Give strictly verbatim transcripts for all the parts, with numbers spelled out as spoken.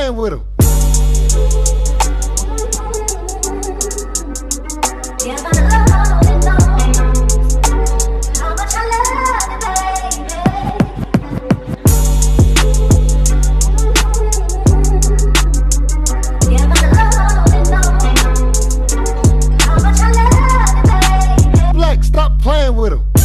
playing with him. Black, stop playing with him.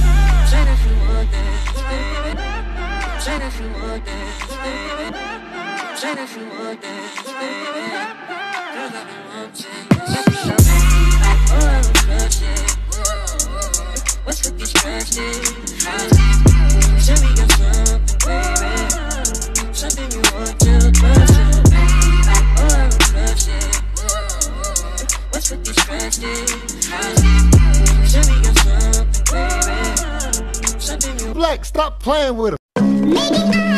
What's with these questions? Tell me you're something, baby. Something you want to crush it, baby. Oh, I'm crushing. What's with these questions? Tell me you're something, baby. Something you. Black, stop playing with him.